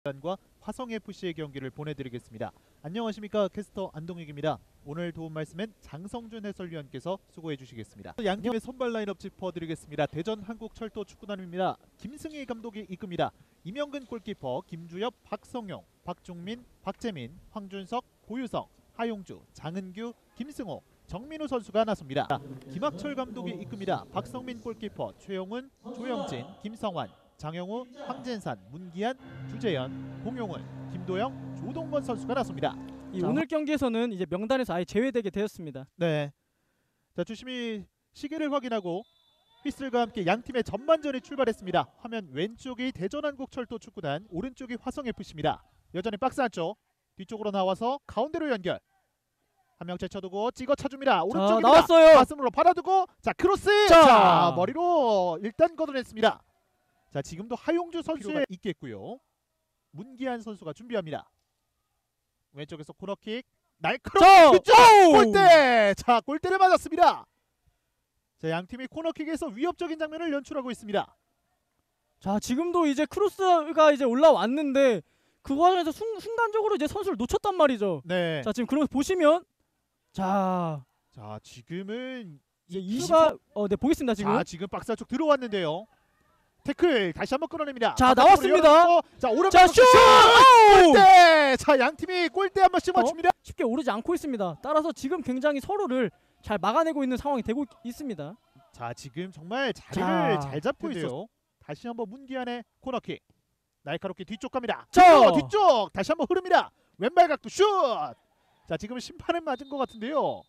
과 화성FC의 경기를 보내드리겠습니다. 안녕하십니까, 캐스터 안동익입니다. 오늘 도움 말씀은 장성준 해설위원께서 수고해 주시겠습니다. 양팀의 선발 라인업 짚어드리겠습니다. 대전 한국철도 축구단입니다. 김승희 감독이 이끕니다. 이명근 골키퍼, 김주엽, 박성용, 박종민, 박재민, 황준석, 고유성, 하용주, 장은규, 김승호, 정민우 선수가 나섭니다. 김학철 감독이 이끕니다. 박성민 골키퍼, 최용훈, 조영진, 김성환, 장영우, 황진산, 문기한, 주재현, 공용훈, 김도영, 조동건 선수가 나섭니다. 오늘 경기에서는 이제 명단에서 아예 제외되게 되었습니다. 네. 자, 주심이 시계를 확인하고 휘슬과 함께 양 팀의 전반전이 출발했습니다. 화면 왼쪽이 대전한국철도 축구단, 오른쪽이 화성FC입니다. 여전히 박스 안쪽, 뒤쪽으로 나와서 가운데로 연결. 한 명 제쳐두고 찍어 차줍니다. 오른쪽입니다. 나왔어요. 가슴으로 받아두고, 자, 크로스. 자, 머리로 일단 걷어냈습니다. 자, 지금도 하용주 선수에 있겠고요. 문기한 선수가 준비합니다. 왼쪽에서 코너킥, 날카로운 그쪽 골대. 자, 골대를 맞았습니다. 자, 양 팀이 코너킥에서 위협적인 장면을 연출하고 있습니다. 자, 지금도 이제 크로스가 이제 올라왔는데 그 과정에서 순간적으로 이제 선수를 놓쳤단 말이죠. 네. 자, 지금 그러면 보시면 자, 지금은 이제 이수가 네, 보겠습니다. 지금. 자, 지금 박스 안쪽 들어왔는데요. 태클 다시 한번 끌어냅니다. 자, 나왔습니다. 자, 오른쪽 자, 슛! 골대. 자, 양 팀이 골대 한 번씩 맞춥니다. 쉽게 오르지 않고 있습니다. 따라서 지금 굉장히 서로를 잘 막아내고 있는 상황이 되고 있습니다. 자, 지금 정말 자리를 잘 잡고 있어요. 다시 한번 문기한의 코너킥. 날카롭게 뒤쪽 갑니다. 자, 뒤쪽 다시 한번 흐릅니다. 왼발 각도 슛. 자, 지금 심판은 맞은 것 같은데요.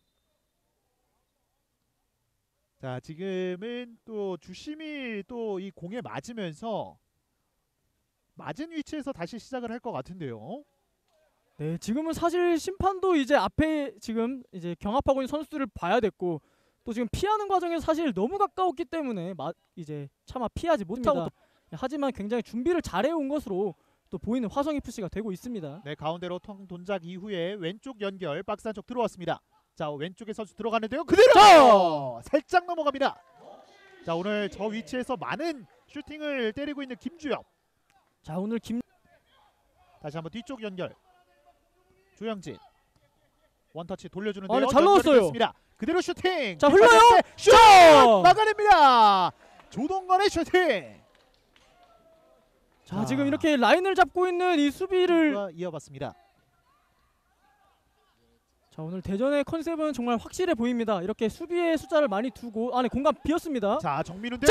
자, 지금은 또 주심이 또 이 공에 맞으면서 맞은 위치에서 다시 시작을 할 것 같은데요. 네, 지금은 사실 심판도 이제 앞에 지금 이제 경합하고 있는 선수들을 봐야 됐고, 또 지금 피하는 과정에서 사실 너무 가까웠기 때문에 이제 차마 피하지 못하고, 하지만 굉장히 준비를 잘해온 것으로 또 보이는 화성FC가 되고 있습니다. 네, 가운데로 통 동작 이후에 왼쪽 연결, 박스 안쪽 들어왔습니다. 자, 왼쪽에 선수 들어가는데요. 그대로 살짝 넘어갑니다. 자, 오늘 저 위치에서 많은 슈팅을 때리고 있는 김주엽. 자, 오늘 다시 한번 뒤쪽 연결. 조영진 원터치 돌려주는데요. 잘 넣었어요. 그대로 슈팅. 자, 흘러요. 슛! 막아냅니다. 조동건의 슈팅. 자, 지금 이렇게 라인을 잡고 있는 이 수비를 이어봤습니다. 자, 오늘 대전의 컨셉은 정말 확실해 보입니다. 이렇게 수비의 숫자를 많이 두고 안에 공간 비었습니다. 자, 정민우인데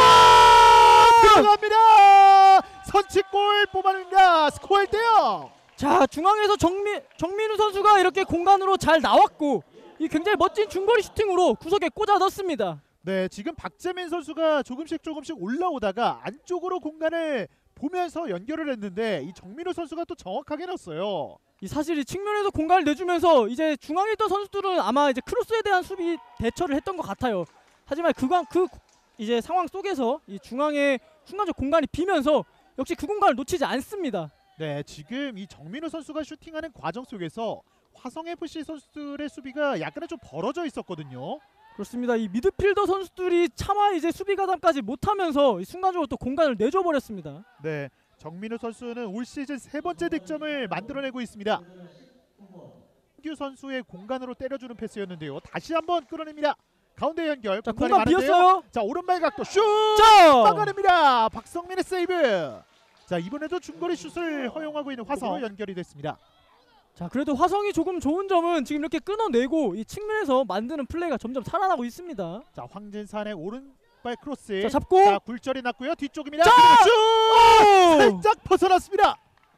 들어갑니다. 선취골 뽑아냅니다. 스코어 1대0. 자, 중앙에서 정민우 선수가 이렇게 공간으로 잘 나왔고, 이 굉장히 멋진 중거리 슈팅으로 구석에 꽂아 넣습니다. 네, 지금 박재민 선수가 조금씩 올라오다가 안쪽으로 공간을 보면서 연결을 했는데 이 정민우 선수가 또 정확하게 넣었어요. 이 사실 이 측면에서 공간을 내주면서 이제 중앙에 있던 선수들은 아마 이제 크로스에 대한 수비 대처를 했던 것 같아요. 하지만 그 이제 상황 속에서 이 중앙에 순간적 공간이 비면서 역시 그 공간을 놓치지 않습니다. 네, 지금 이 정민우 선수가 슈팅하는 과정 속에서 화성FC 선수들의 수비가 약간은 좀 벌어져 있었거든요. 그렇습니다. 이 미드필더 선수들이 차마 이제 수비 가담까지 못하면서 순간적으로 또 공간을 내줘 버렸습니다. 네, 정민우 선수는 올 시즌 3번째 득점을 만들어내고 있습니다. 황규 선수의 공간으로 때려주는 패스였는데요. 다시 한번 끌어냅니다. 가운데 연결. 자, 공간 비었어요. 자, 오른발 각도 슛! 막아냅니다. 박성민의 세이브. 자, 이번에도 중거리 슛을 허용하고 있는 화성 연결이 됐습니다. 자, 그래도 화성이 조금 좋은 점은 지금 이렇게 끊어내고 이 측면에서 만드는 플레이가 점점 살아나고 있습니다. 자, 황진산의 오른발 크로스. 자, 잡고. 자, 굴절이 났고요. 뒤쪽입니다. 자! 슛! 살짝 벗어났습니다.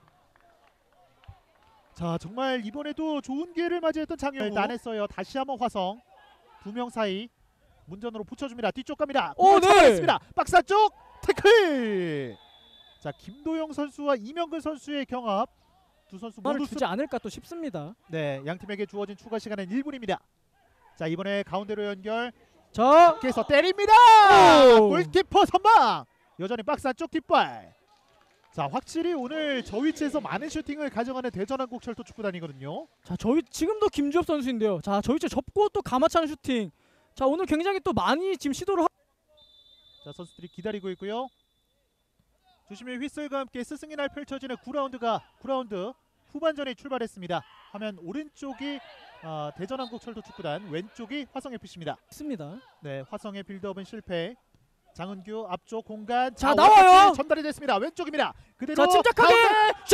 자, 정말 이번에도 좋은 기회를 맞이했던 장영우. 따냈어요. 다시 한번 화성. 두 명 사이 문전으로 붙여줍니다. 뒤쪽 갑니다. 잡아냈습니다. 박스 안쪽 태클. 자, 김도영 선수와 이명근 선수의 경합. 두 선수 모두 주지 않을까 또 싶습니다. 네, 양 팀에게 주어진 추가 시간은 1분입니다. 자, 이번에 가운데로 연결. 자, 밖에서 때립니다. 골키퍼 선방. 여전히 박스 안쪽 뒷발. 자, 확실히 오늘 저 위치에서 많은 슈팅을 가져가는 대전한국철도 축구단이거든요. 자, 지금도 김주엽 선수인데요. 자, 저 위치 접고 또 가마차는 슈팅. 자, 오늘 굉장히 또 많이 지금 시도를 자, 선수들이 기다리고 있고요. 주심의 휘슬과 함께 스승의 날 펼쳐지는 9라운드 후반전에 출발했습니다. 화면 오른쪽이 대전한국철도축구단, 왼쪽이 화성FC입니다. 있습니다. 네, 화성의 빌드업은 실패. 장은규 앞쪽 공간. 자, 나와요. 전달이 됐습니다. 왼쪽입니다. 그대로 자, 침착하게. 자,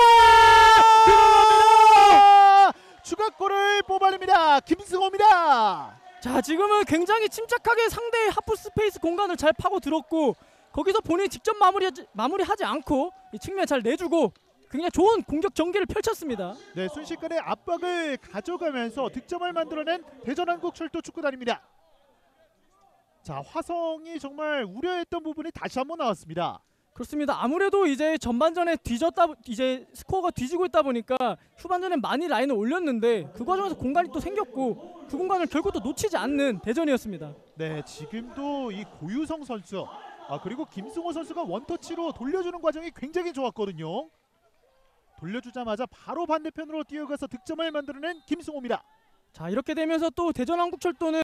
추가골을 뽑아냅니다. 김승호입니다. 자, 지금은 굉장히 침착하게 상대의 하프 스페이스 공간을 잘 파고 들었고 거기서 본인이 직접 마무리하지 않고 이 측면에 잘 내주고 굉장히 좋은 공격 전개를 펼쳤습니다. 네, 순식간에 압박을 가져가면서 득점을 만들어낸 대전한국철도축구단입니다. 자, 화성이 정말 우려했던 부분이 다시 한번 나왔습니다. 그렇습니다. 아무래도 이제 전반전에 이제 스코어가 뒤지고 있다 보니까 후반전에 많이 라인을 올렸는데 그 과정에서 공간이 또 생겼고 그 공간을 결국 또 놓치지 않는 대전이었습니다. 네, 지금도 이 고유성 선수 그리고 김승호 선수가 원터치로 돌려주는 과정이 굉장히 좋았거든요. 돌려주자마자 바로 반대편으로 뛰어가서 득점을 만들어낸 김승호입니다. 자, 이렇게 되면서 또 대전한국철도는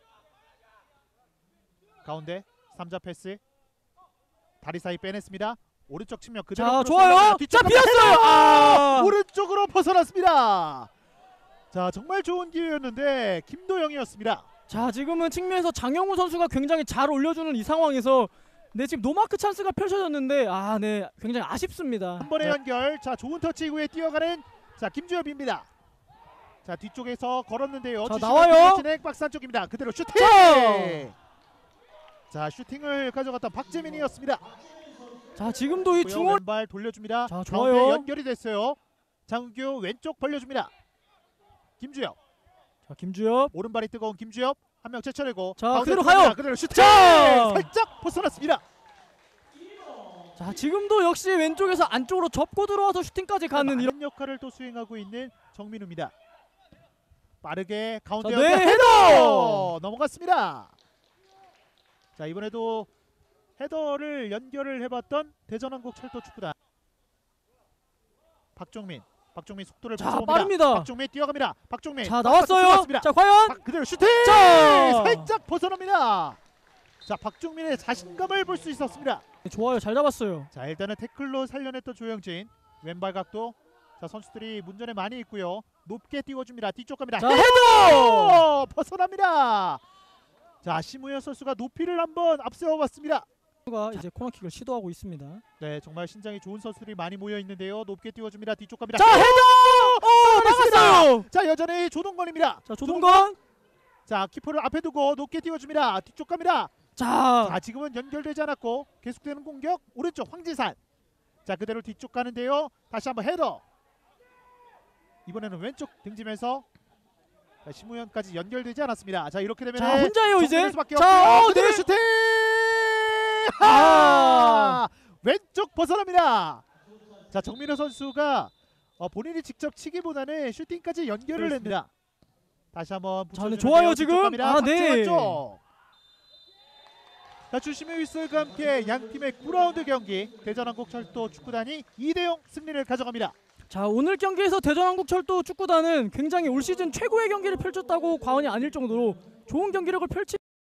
가운데 3자 패스, 다리 사이 빼냈습니다. 오른쪽 측면 그대로. 자, 좋아요. 자, 비었어요. 오른쪽으로 벗어났습니다. 자, 정말 좋은 기회였는데 김도영이었습니다. 자, 지금은 측면에서 장영우 선수가 굉장히 잘 올려주는 이 상황에서 지금 노마크 찬스가 펼쳐졌는데 네, 굉장히 아쉽습니다. 한 번의 연결. 자, 좋은 터치 이후에 뛰어가는 김주엽입니다. 자, 뒤쪽에서 걸었는데요. 자, 나와요. 진행 박스 안쪽입니다. 그대로 슈팅. 자, 슈팅을 가져갔던 박재민이었습니다. 자, 지금도 이 중원 왼발 돌려줍니다. 자, 가운데 좋아요. 연결이 됐어요. 장은규 왼쪽 벌려줍니다. 김주엽. 자, 김주엽. 오른발이 뜨거운 김주엽. 한 명 제쳐내고. 자, 그대로 들어갑니다. 가요. 그대로 슈팅. 자. 살짝 벗어났습니다. 자, 지금도 역시 왼쪽에서 안쪽으로 접고 들어와서 슈팅까지 가는 이런 많은 역할을 또 수행하고 있는 정민우입니다. 빠르게 가운데 자, 네, 연결. 헤더! 넘어갔습니다. 자, 이번에도 헤더를 연결을 해봤던 대전한국철도축구단. 박종민 속도를 자, 붙여봅니다. 빠릅니다. 박종민 뛰어갑니다. 박종민. 자, 나왔어요. 들어갔습니다. 자, 과연 그대로 슈팅. 자! 살짝 벗어납니다. 자, 박종민의 자신감을 볼 수 있었습니다. 좋아요. 잘 잡았어요. 자, 일단은 태클로 살려냈던 조영진. 왼발 각도. 자, 선수들이 문전에 많이 있고요. 높게 띄워줍니다. 뒤쪽 갑니다. 자, 헤더! 벗어납니다. 자, 심우현 선수가 높이를 한번 앞세워봤습니다. 가 이제 코너킥을 시도하고 있습니다. 네, 정말 신장이 좋은 선수들이 많이 모여 있는데요. 높게 띄워줍니다. 뒤쪽 갑니다. 자, 헤더! 나갔어요. 자, 여전히 조동건입니다. 자, 조동건. 자, 키퍼를 앞에 두고 높게 띄워줍니다. 뒤쪽 갑니다. 자, 지금은 연결되지 않았고 계속되는 공격. 오른쪽 황지산. 자, 그대로 뒤쪽 가는데요. 다시 한번 헤더. 이번에는 왼쪽 등지면서 심우현까지 연결되지 않았습니다. 자, 이렇게 되면 자, 혼자예요 이제. 자, 네. 그대로 슈팅. 왼쪽 벗어납니다. 자, 정민호 선수가 본인이 직접 치기보다는 슈팅까지 연결을 냅니다. 다시 한번 자, 좋아요 지금. 네. 자, 주심의 휘슬과 함께 양 팀의 9라운드 경기 대전한국철도 축구단이 2대0 승리를 가져갑니다. 자, 오늘 경기에서 대전한국철도 축구단은 굉장히 올 시즌 최고의 경기를 펼쳤다고 과언이 아닐 정도로 좋은 경기력을 펼친